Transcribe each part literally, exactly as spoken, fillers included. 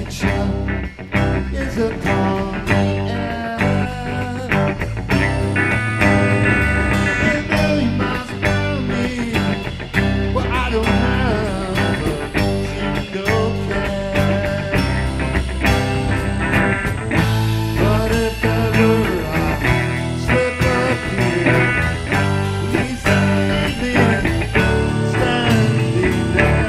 adventure is upon the air. A million miles around me, well, I don't have a single care. But if ever I slip up here, please save me, standing there.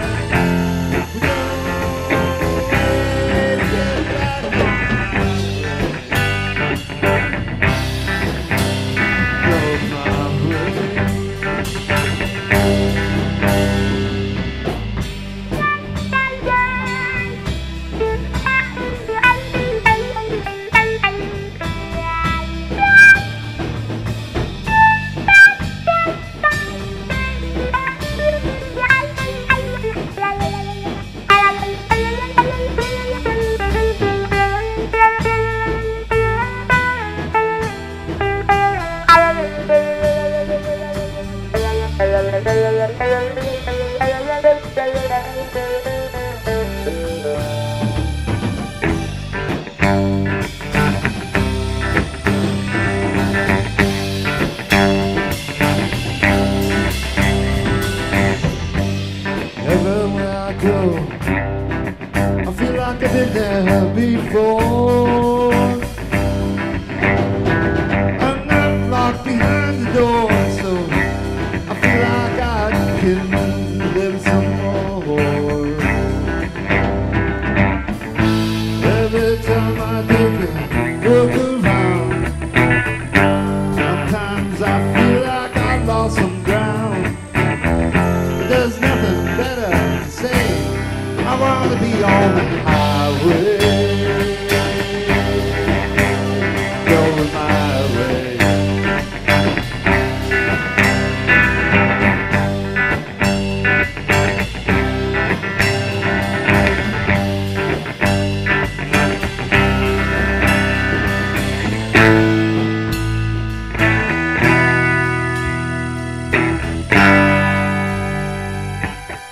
Everywhere I go, I feel like I've been there before. I'm not locked behind the door, so I feel like I can live some more. Every time I take a look around, sometimes I feel like I lost some ground. But there's nothing better to say. I want to be on the highway, going my way.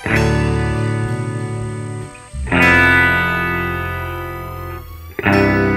Thank you.